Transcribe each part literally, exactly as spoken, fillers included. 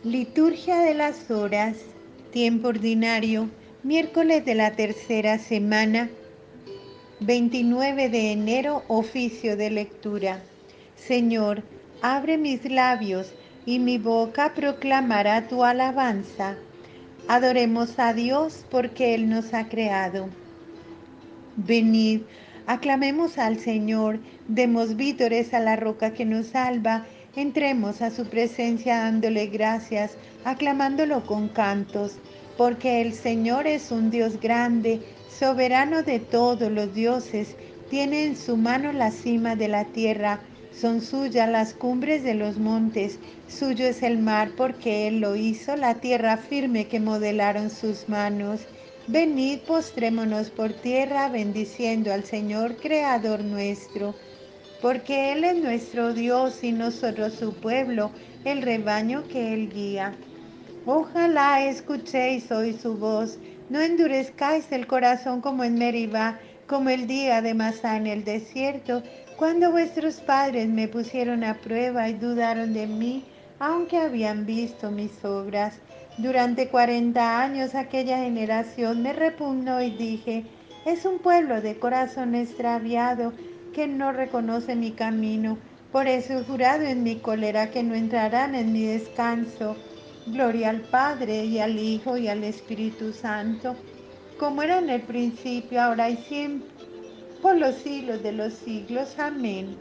Liturgia de las Horas, tiempo ordinario, miércoles de la tercera semana, veintinueve de enero, oficio de lectura. Señor, abre mis labios y mi boca proclamará tu alabanza. Adoremos a Dios porque Él nos ha creado. Venid, aclamemos al Señor, demos vítores a la roca que nos salva, entremos a su presencia dándole gracias, aclamándolo con cantos, porque el Señor es un Dios grande, soberano de todos los dioses, tiene en su mano la cima de la tierra, son suyas las cumbres de los montes, suyo es el mar porque Él lo hizo, la tierra firme que modelaron sus manos. Venid, postrémonos por tierra, bendiciendo al Señor, Creador nuestro, porque Él es nuestro Dios y nosotros su pueblo, el rebaño que Él guía. Ojalá escuchéis hoy su voz, no endurezcáis el corazón como en Meribá, como el día de Masá en el desierto, cuando vuestros padres me pusieron a prueba y dudaron de mí, aunque habían visto mis obras. Durante cuarenta años aquella generación me repugnó y dije, es un pueblo de corazón extraviado que no reconoce mi camino. Por eso he jurado en mi cólera que no entrarán en mi descanso. Gloria al Padre y al Hijo y al Espíritu Santo, como era en el principio, ahora y siempre, por los siglos de los siglos. Amén.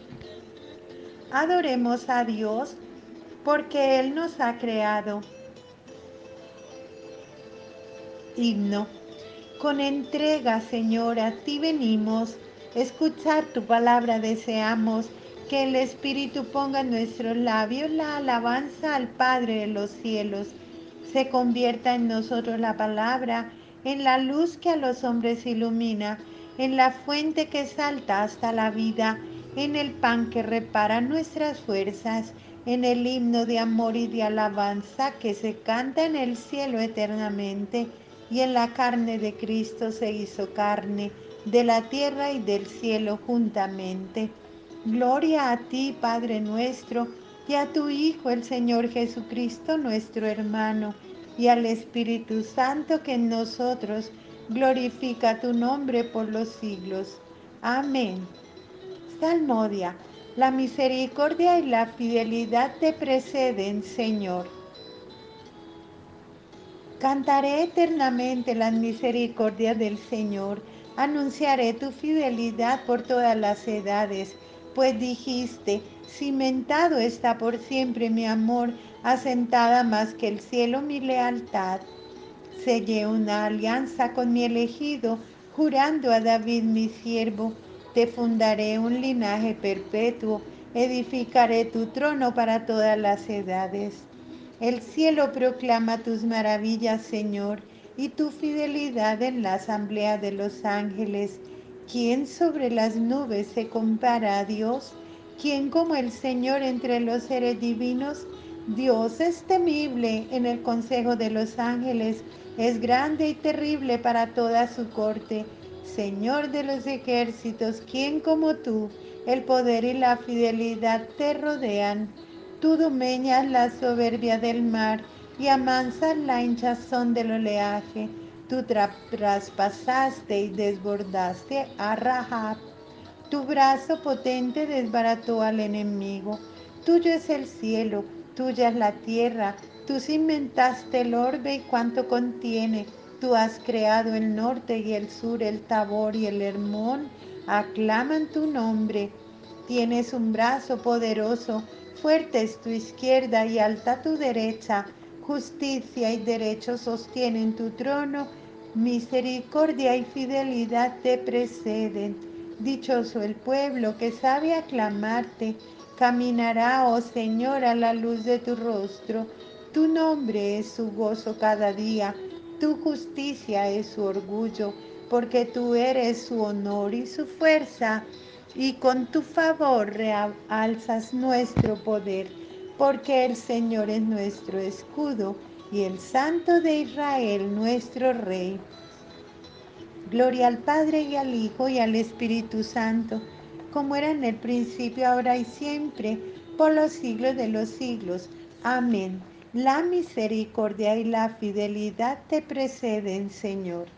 Adoremos a Dios porque Él nos ha creado. Himno. Con entrega, Señor, a ti venimos, escuchar tu palabra deseamos, que el Espíritu ponga en nuestros labios la alabanza al Padre de los cielos. Se convierta en nosotros la palabra, en la luz que a los hombres ilumina, en la fuente que salta hasta la vida, en el pan que repara nuestras fuerzas, en el himno de amor y de alabanza que se canta en el cielo eternamente, y en la carne de Cristo se hizo carne, de la tierra y del cielo juntamente. Gloria a ti, Padre nuestro, y a tu Hijo, el Señor Jesucristo, nuestro hermano, y al Espíritu Santo que en nosotros glorifica tu nombre por los siglos. Amén. Salmodia. La misericordia y la fidelidad te preceden, Señor. Cantaré eternamente las misericordias del Señor, anunciaré tu fidelidad por todas las edades, pues dijiste, cimentado está por siempre mi amor, asentada más que el cielo mi lealtad. Sellé una alianza con mi elegido, jurando a David mi siervo, te fundaré un linaje perpetuo, edificaré tu trono para todas las edades. El cielo proclama tus maravillas, Señor, y tu fidelidad en la asamblea de los ángeles. ¿Quién sobre las nubes se compara a Dios? ¿Quién como el Señor entre los seres divinos? Dios es temible en el consejo de los ángeles, es grande y terrible para toda su corte. Señor de los ejércitos, ¿quién como tú? El poder y la fidelidad te rodean. Tú domeñas la soberbia del mar y amansas la hinchazón del oleaje. Tú traspasaste y desbordaste a Rahab. Tu brazo potente desbarató al enemigo. Tuyo es el cielo, tuya es la tierra. Tú cimentaste el orbe y cuanto contiene. Tú has creado el norte y el sur, el Tabor y el Hermón. Aclaman tu nombre. Tienes un brazo poderoso, fuerte es tu izquierda y alta tu derecha. Justicia y derecho sostienen tu trono. Misericordia y fidelidad te preceden. Dichoso el pueblo que sabe aclamarte, caminará, oh Señor, a la luz de tu rostro. Tu nombre es su gozo cada día, tu justicia es su orgullo, porque tú eres su honor y su fuerza, y con tu favor realzas nuestro poder, porque el Señor es nuestro escudo y el Santo de Israel nuestro Rey. Gloria al Padre y al Hijo y al Espíritu Santo, como era en el principio, ahora y siempre, por los siglos de los siglos. Amén. La misericordia y la fidelidad te preceden, Señor.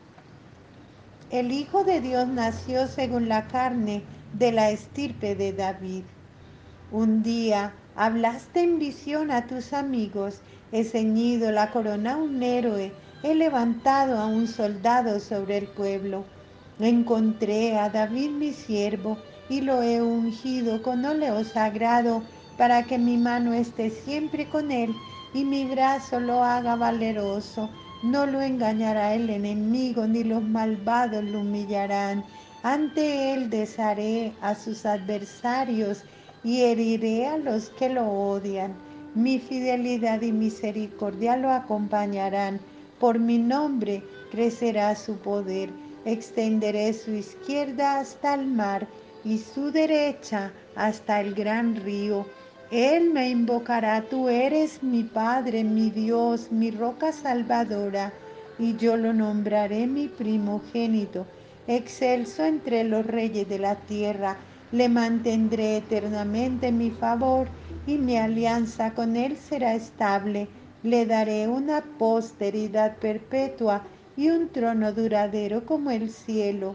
El Hijo de Dios nació según la carne de la estirpe de David. Un día hablaste en visión a tus amigos, he ceñido la corona a un héroe, he levantado a un soldado sobre el pueblo. Encontré a David mi siervo y lo he ungido con óleo sagrado para que mi mano esté siempre con él y mi brazo lo haga valeroso. No lo engañará el enemigo ni los malvados lo humillarán. Ante él desharé a sus adversarios y heriré a los que lo odian. Mi fidelidad y misericordia lo acompañarán. Por mi nombre crecerá su poder. Extenderé su izquierda hasta el mar y su derecha hasta el gran río. Él me invocará, tú eres mi Padre, mi Dios, mi roca salvadora, y yo lo nombraré mi primogénito, excelso entre los reyes de la tierra. Le mantendré eternamente mi favor y mi alianza con él será estable. Le daré una posteridad perpetua y un trono duradero como el cielo.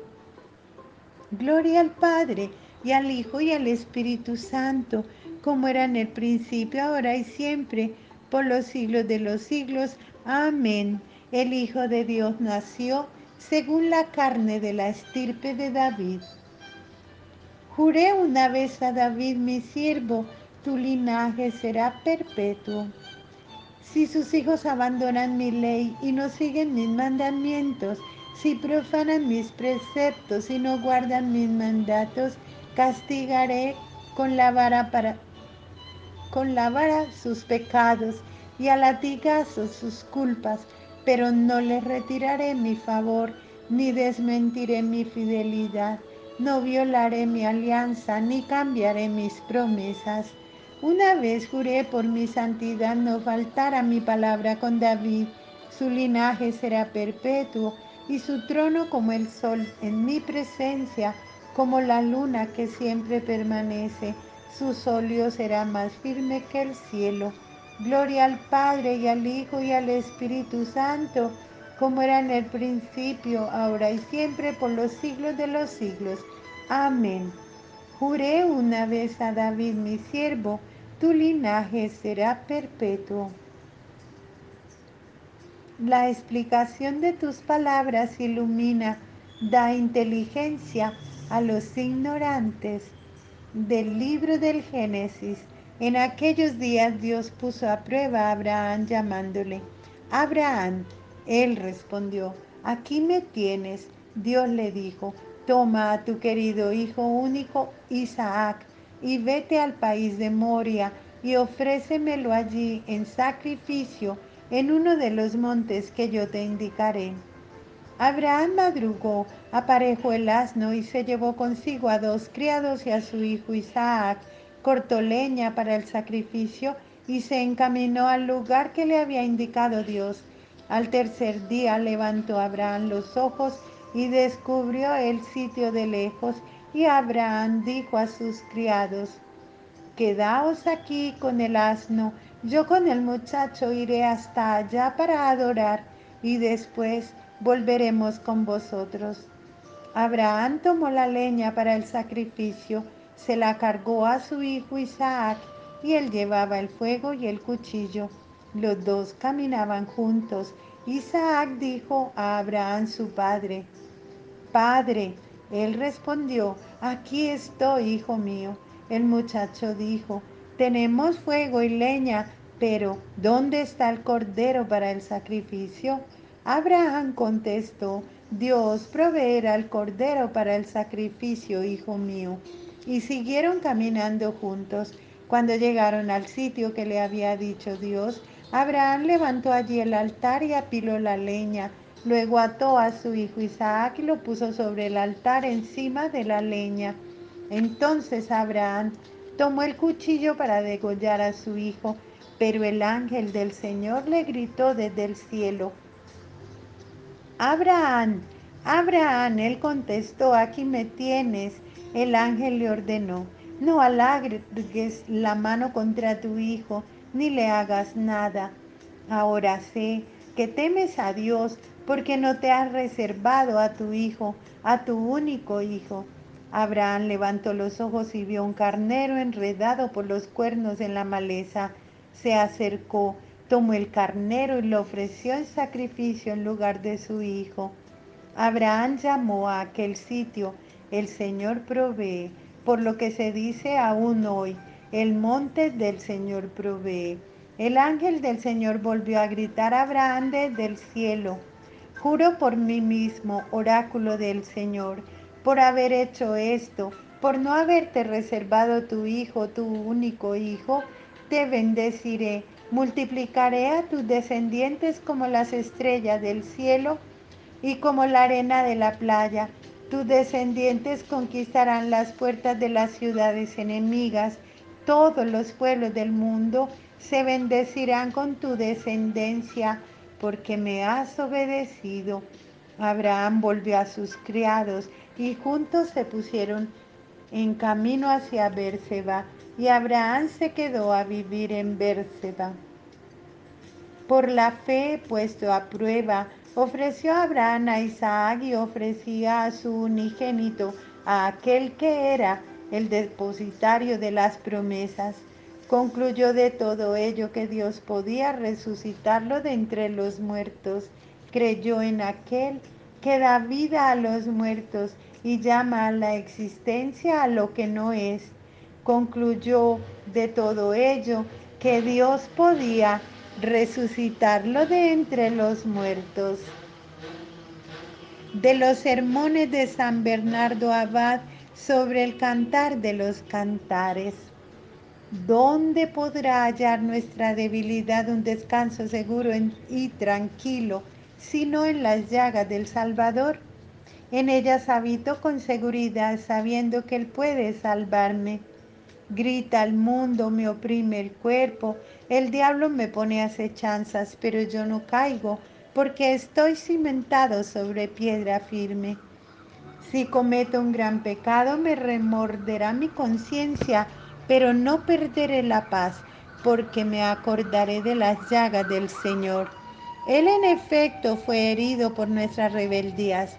Gloria al Padre, y al Hijo, y al Espíritu Santo, como era en el principio, ahora y siempre, por los siglos de los siglos. Amén. El Hijo de Dios nació según la carne de la estirpe de David. Juré una vez a David mi siervo, tu linaje será perpetuo. Si sus hijos abandonan mi ley y no siguen mis mandamientos, si profanan mis preceptos y no guardan mis mandatos, castigaré con la vara para con la vara sus pecados y a latigazos sus culpas, pero no les retiraré mi favor, ni desmentiré mi fidelidad, no violaré mi alianza, ni cambiaré mis promesas. Una vez juré por mi santidad no faltar a mi palabra con David, su linaje será perpetuo y su trono como el sol en mi presencia, como la luna que siempre permanece. Su solio será más firme que el cielo. Gloria al Padre y al Hijo y al Espíritu Santo, como era en el principio, ahora y siempre, por los siglos de los siglos. Amén. Juré una vez a David mi siervo, tu linaje será perpetuo. La explicación de tus palabras ilumina, da inteligencia a los ignorantes. Del libro del Génesis. En aquellos días Dios puso a prueba a Abraham llamándole. Abraham, él respondió, aquí me tienes. Dios le dijo, toma a tu querido hijo único Isaac y vete al país de Moria y ofrécemelo allí en sacrificio en uno de los montes que yo te indicaré. Abraham madrugó, aparejó el asno y se llevó consigo a dos criados y a su hijo Isaac, cortó leña para el sacrificio y se encaminó al lugar que le había indicado Dios. Al tercer día levantó Abraham los ojos y descubrió el sitio de lejos, y Abraham dijo a sus criados, quedaos aquí con el asno, yo con el muchacho iré hasta allá para adorar, y después volveremos con vosotros. Abraham tomó la leña para el sacrificio, se la cargó a su hijo Isaac, y él llevaba el fuego y el cuchillo. Los dos caminaban juntos. Isaac dijo a Abraham su padre, Padre, él respondió, aquí estoy, hijo mío. El muchacho dijo, tenemos fuego y leña, pero ¿dónde está el cordero para el sacrificio? Abraham contestó, Dios proveerá el cordero para el sacrificio, hijo mío. Y siguieron caminando juntos. Cuando llegaron al sitio que le había dicho Dios, Abraham levantó allí el altar y apiló la leña. Luego ató a su hijo Isaac y lo puso sobre el altar encima de la leña. Entonces Abraham tomó el cuchillo para degollar a su hijo, pero el ángel del Señor le gritó desde el cielo, Abraham, Abraham, él contestó, aquí me tienes. El ángel le ordenó, No alargues la mano contra tu hijo, ni le hagas nada. Ahora sé que temes a Dios porque no te has reservado a tu hijo, a tu único hijo. Abraham levantó los ojos y vio un carnero enredado por los cuernos en la maleza. Se acercó, tomó el carnero y lo ofreció en sacrificio en lugar de su hijo. Abraham llamó a aquel sitio el Señor provee, por lo que se dice aún hoy, el monte del Señor provee. El ángel del Señor volvió a gritar a Abraham desde el cielo: juro por mí mismo, oráculo del Señor, por haber hecho esto, por no haberte reservado tu hijo, tu único hijo, te bendeciré, multiplicaré a tus descendientes como las estrellas del cielo y como la arena de la playa. Tus descendientes conquistarán las puertas de las ciudades enemigas. Todos los pueblos del mundo se bendecirán con tu descendencia, porque me has obedecido. Abraham volvió a sus criados y juntos se pusieron en camino hacia Bérseba, y Abraham se quedó a vivir en Bérseba. Por la fe puesto a prueba, ofreció Abraham a Isaac y ofrecía a su unigénito, a aquel que era el depositario de las promesas. Concluyó de todo ello que Dios podía resucitarlo de entre los muertos. Creyó en aquel que da vida a los muertos y llama a la existencia a lo que no es. Concluyó de todo ello que Dios podía resucitarlo de entre los muertos. De los sermones de San Bernardo Abad sobre el cantar de los cantares. ¿Dónde podrá hallar nuestra debilidad un descanso seguro y tranquilo, sino en las llagas del Salvador? En ellas habito con seguridad, sabiendo que Él puede salvarme. Grita al mundo, me oprime el cuerpo, el diablo me pone acechanzas, pero yo no caigo, porque estoy cimentado sobre piedra firme. Si cometo un gran pecado, me remorderá mi conciencia, pero no perderé la paz, porque me acordaré de las llagas del Señor. Él en efecto fue herido por nuestras rebeldías.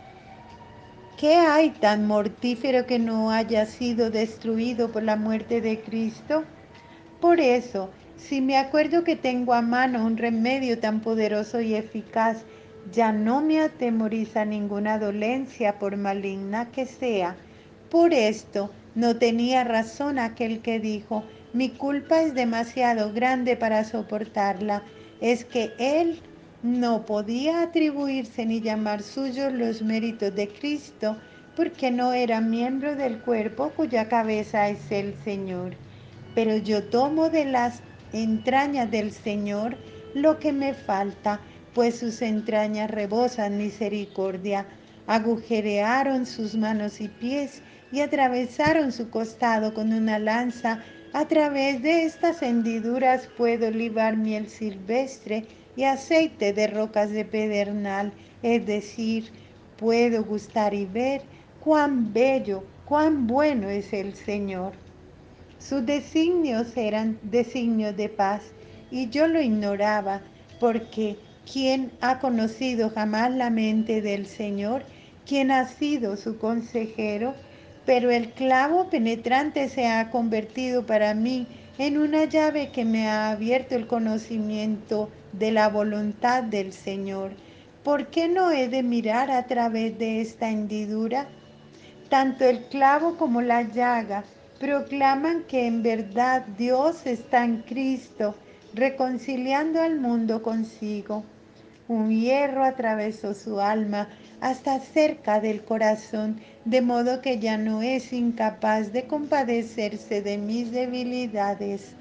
¿Qué hay tan mortífero que no haya sido destruido por la muerte de Cristo? Por eso, si me acuerdo que tengo a mano un remedio tan poderoso y eficaz, ya no me atemoriza ninguna dolencia, por maligna que sea. Por esto, no tenía razón aquel que dijo: mi culpa es demasiado grande para soportarla. Es que él no podía atribuirse ni llamar suyos los méritos de Cristo, porque no era miembro del cuerpo cuya cabeza es el Señor. Pero yo tomo de las entrañas del Señor lo que me falta, pues sus entrañas rebosan misericordia. Agujerearon sus manos y pies y atravesaron su costado con una lanza. A través de estas hendiduras puedo libar miel silvestre y aceite de rocas de pedernal, es decir, puedo gustar y ver cuán bello, cuán bueno es el Señor. Sus designios eran designios de paz, y yo lo ignoraba, porque ¿quién ha conocido jamás la mente del Señor? ¿Quién ha sido su consejero? Pero el clavo penetrante se ha convertido para mí en una llave que me ha abierto el conocimiento de la voluntad del Señor. ¿Por qué no he de mirar a través de esta hendidura? Tanto el clavo como la llaga proclaman que en verdad Dios está en Cristo, reconciliando al mundo consigo. Un hierro atravesó su alma hasta cerca del corazón, de modo que ya no es incapaz de compadecerse de mis debilidades.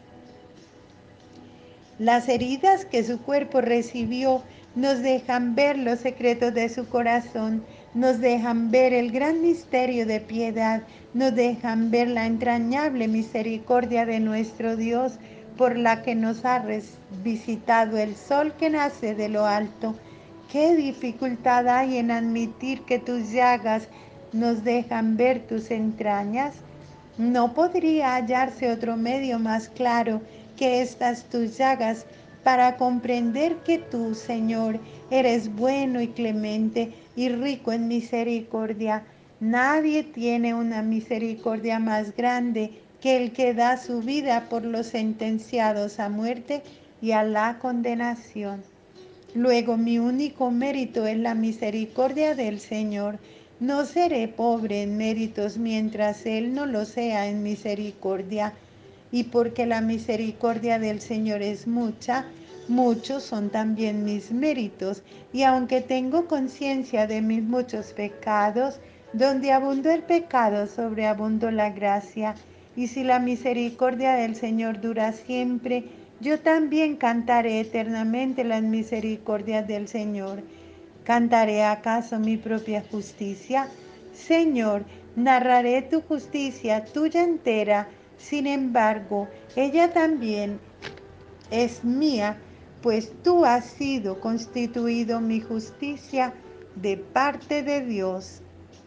Las heridas que su cuerpo recibió nos dejan ver los secretos de su corazón, nos dejan ver el gran misterio de piedad, nos dejan ver la entrañable misericordia de nuestro Dios, por la que nos ha visitado el sol que nace de lo alto. ¿Qué dificultad hay en admitir que tus llagas nos dejan ver tus entrañas? No podría hallarse otro medio más claro que estas tus llagas para comprender que tú, Señor, eres bueno y clemente y rico en misericordia. Nadie tiene una misericordia más grande que el que da su vida por los sentenciados a muerte y a la condenación. Luego mi único mérito es la misericordia del Señor. No seré pobre en méritos mientras Él no lo sea en misericordia. Y porque la misericordia del Señor es mucha, muchos son también mis méritos. Y aunque tengo conciencia de mis muchos pecados, donde abundó el pecado, sobreabundó la gracia. Y si la misericordia del Señor dura siempre, yo también cantaré eternamente las misericordias del Señor. ¿Cantaré acaso mi propia justicia? Señor, narraré tu justicia, tuya entera. Sin embargo, ella también es mía, pues tú has sido constituido mi justicia de parte de Dios.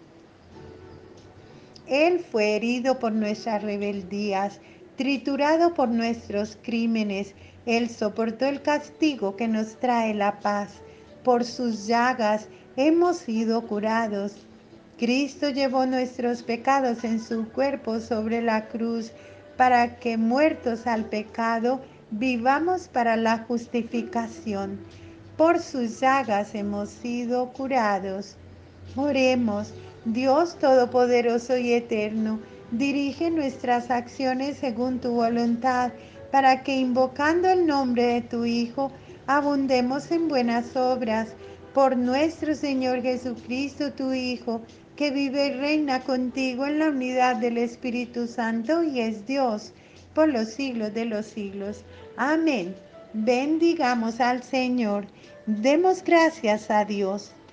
Él fue herido por nuestras rebeldías, triturado por nuestros crímenes. Él soportó el castigo que nos trae la paz. Por sus llagas hemos sido curados. Cristo llevó nuestros pecados en su cuerpo sobre la cruz, para que, muertos al pecado, vivamos para la justificación. Por sus llagas hemos sido curados. Oremos. Dios Todopoderoso y Eterno, dirige nuestras acciones según tu voluntad, para que, invocando el nombre de tu Hijo, abundemos en buenas obras. Por nuestro Señor Jesucristo, tu Hijo, que vive y reina contigo en la unidad del Espíritu Santo y es Dios por los siglos de los siglos. Amén. Bendigamos al Señor. Demos gracias a Dios.